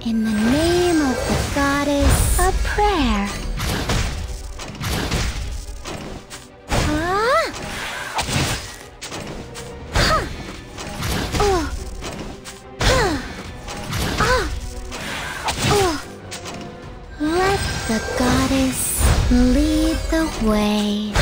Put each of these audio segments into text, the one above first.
In the name of the goddess, a prayer. Let the goddess lead the way.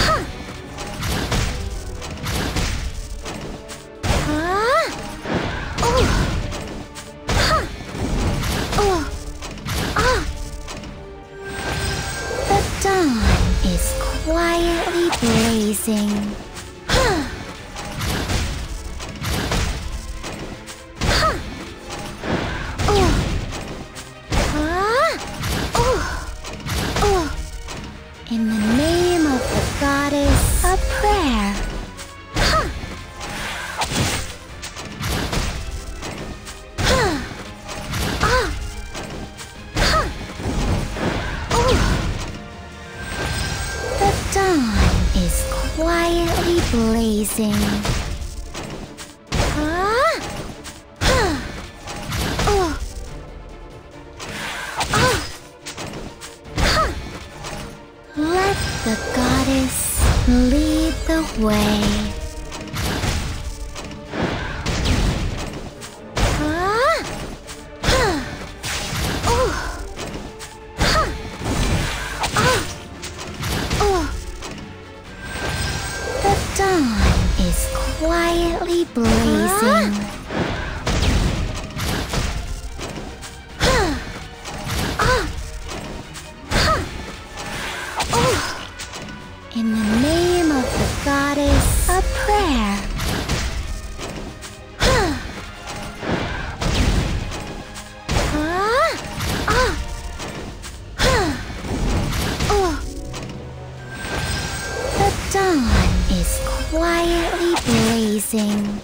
The dawn is quietly blazing. In the name of the goddess, a prayer. The dawn is quietly blazing. Let the goddess lead the way. The dawn is quietly blazing. In the name of the goddess, a prayer. The dawn is quietly blazing.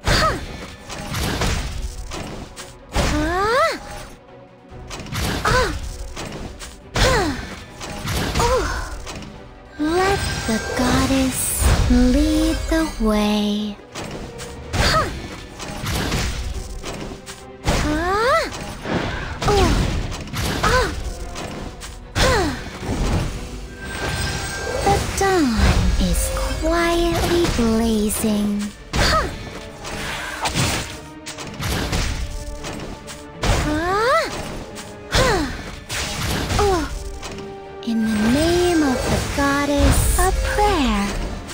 Let the goddess lead the way. The dawn is quietly blazing. In the name of the goddess, a prayer.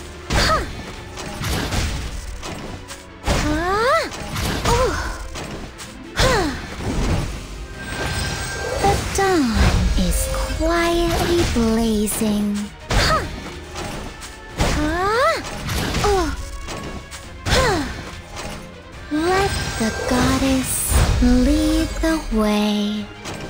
The dawn is quietly blazing. Let the goddess lead the way.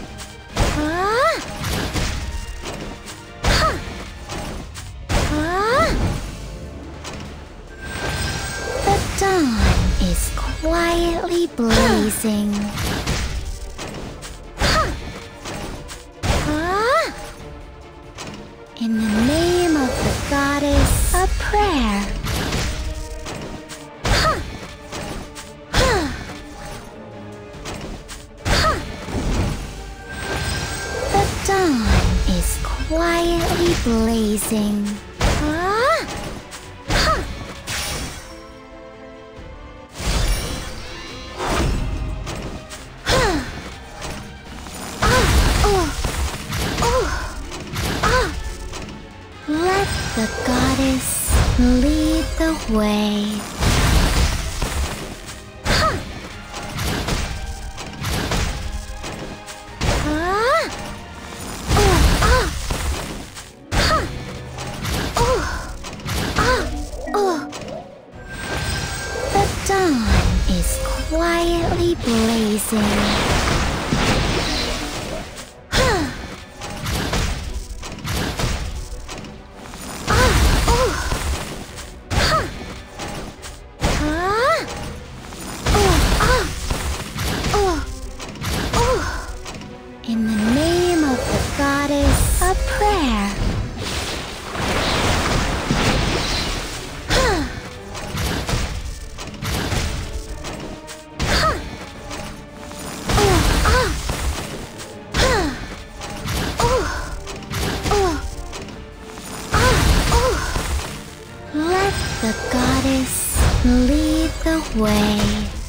The dawn is quietly blazing. In the name of the goddess, a prayer. The dawn is quietly blazing. Let the goddess lead the way. The dawn is quietly blazing. In the name of the goddess, a prayer. the goddess lead the way.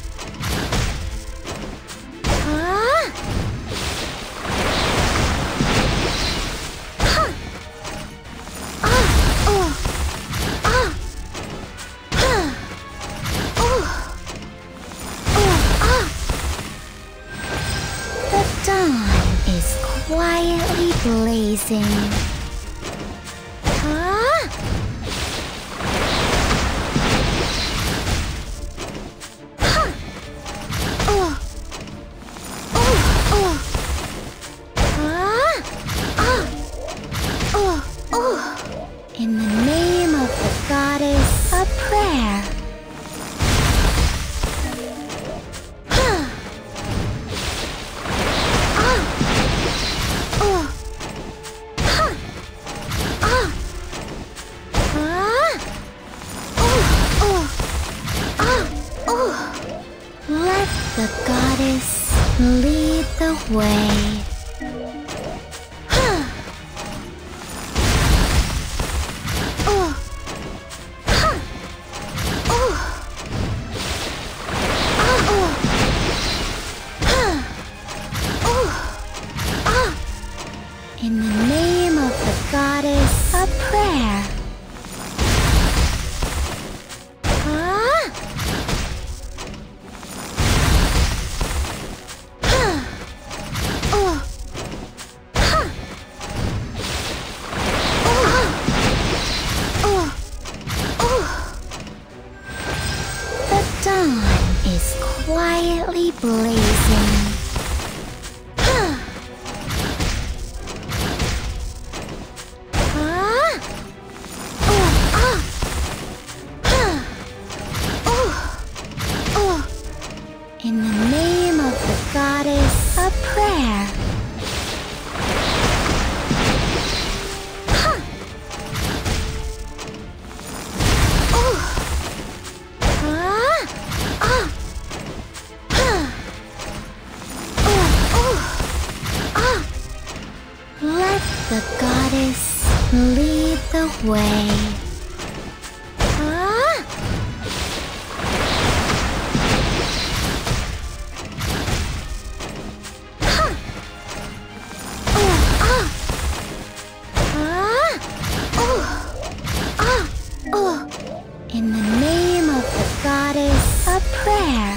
The dawn is quietly blazing. In the name of the goddess, a prayer. Let the goddess lead the way. In the name of the goddess, a prayer. The dawn is quietly blazing. In the name of the goddess, a prayer. Let the goddess lead the way. In the name of the goddess, a prayer.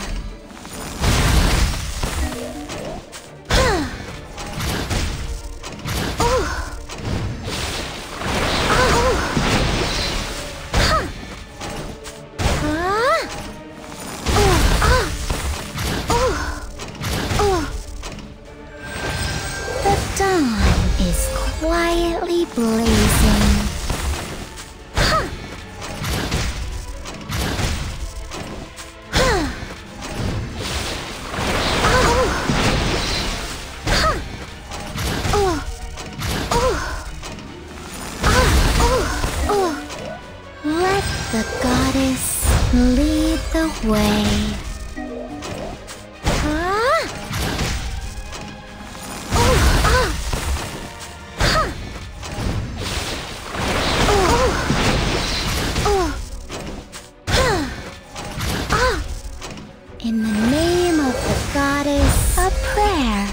The dawn is quietly blazing. Let the goddess lead the way. In the name of the goddess, a prayer.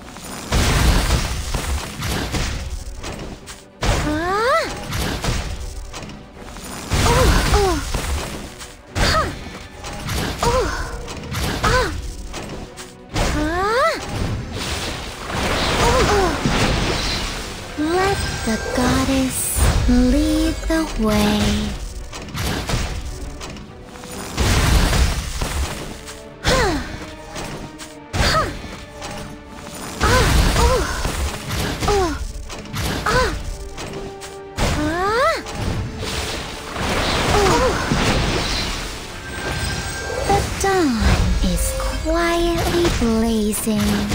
Let the goddess lead the way. The dawn is quietly blazing.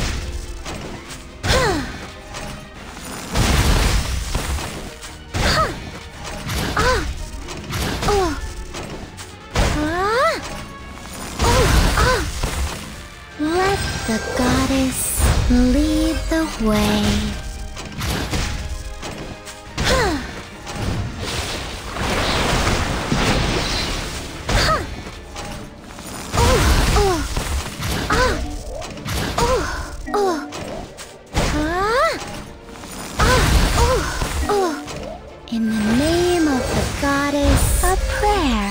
Let the goddess lead the way. prayer.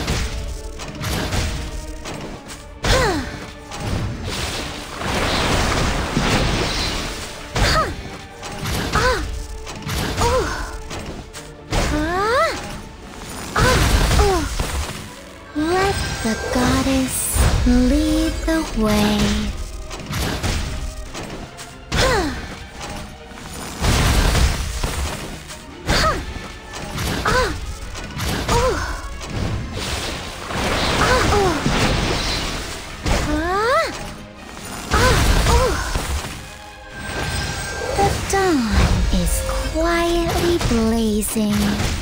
Let the goddess lead the way. The dawn is quietly blazing.